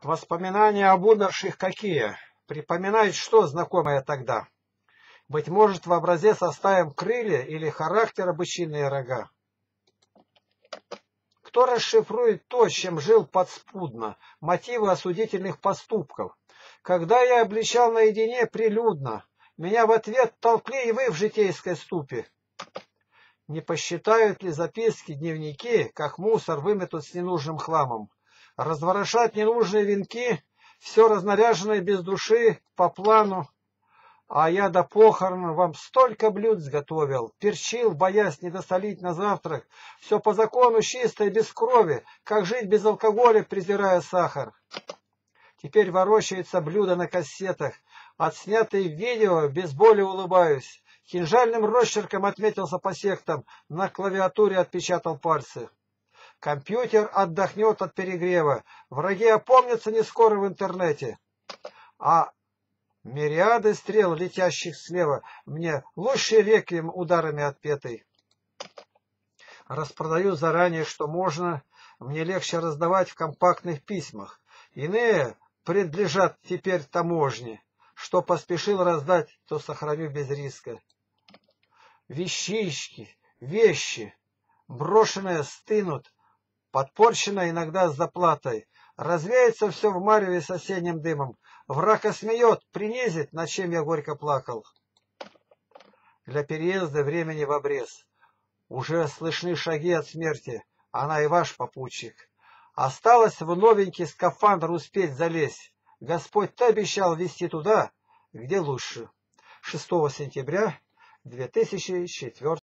Воспоминания об умерших какие? Припоминает что знакомое тогда? Быть может, в образец оставим крылья или характера бычиные рога? Кто расшифрует то, чем жил подспудно, мотивы осудительных поступков? Когда я обличал наедине прилюдно, меня в ответ толкли и вы в житейской ступе. Не посчитают ли записки, дневники, как мусор выметут с ненужным хламом? Разворошать ненужные венки, все разнаряженное без души, по плану. А я до похорон вам столько блюд сготовил, перчил, боясь не досолить на завтрак. Все по закону чисто и без крови, как жить без алкоголя, презирая сахар. Теперь ворочается блюдо на кассетах, отснятые видео, без боли улыбаюсь. Кинжальным росчерком отметился по сектам, на клавиатуре отпечатал пальцы. Компьютер отдохнет от перегрева, враги опомнятся не скоро в интернете. А мириады стрел, летящих слева, мне лучший реквием ударами отпетый. Распродаю заранее, что можно, мне легче раздавать в компактных письмах. Иные принадлежат теперь таможне. Что поспешил раздать, то сохраню без риска. Вещички, вещи, брошенные стынут, подпорчено иногда с заплатой. Развеется все в мареве с осенним дымом. Враг осмеет, принизит, над чем я горько плакал. Для переезда времени в обрез. Уже слышны шаги от смерти, она и ваш попутчик. Осталось в новенький скафандр успеть залезть. Господь-то обещал везти туда, где лучше. 6 сентября 2004